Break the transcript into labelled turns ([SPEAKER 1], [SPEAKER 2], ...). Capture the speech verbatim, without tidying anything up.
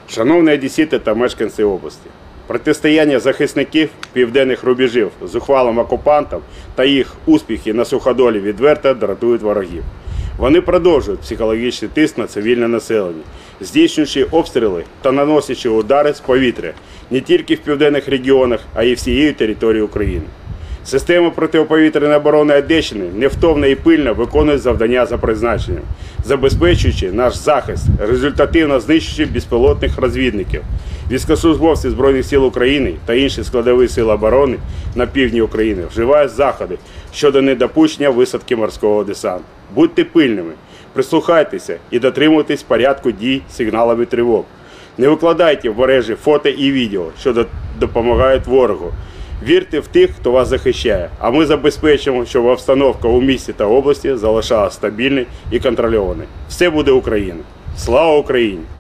[SPEAKER 1] Шановні одесити та мешканці області, протистояння захисників південних рубежів з ухвалом окупантів та їх успіхи на суходолі відверто дратують ворогів. Вони продовжують психологічний тиск на цивільне населення, здійснюючи обстріли та наносячи удари з повітря не тільки в південних регіонах, а й всією територією України. Система протиповітряної оборони Одещини невтомно і пильно виконує завдання за призначенням, забезпечуючи наш захист, результативно знищуючи безпілотних розвідників. Військовослужбовці Збройних сил України та інші складові сил оборони на півдні України вживають заходи щодо недопущення висадки морського десанту. Будьте пильними, прислухайтеся і дотримуйтесь порядку дій сигналами тривог. Не викладайте в мережі фото і відео, що допомагають ворогу. Вірте в тих, хто вас захищає, а ми забезпечимо, щоб обстановка у місті та області залишалася стабільною і контрольованою. Все буде Україна! Слава Україні!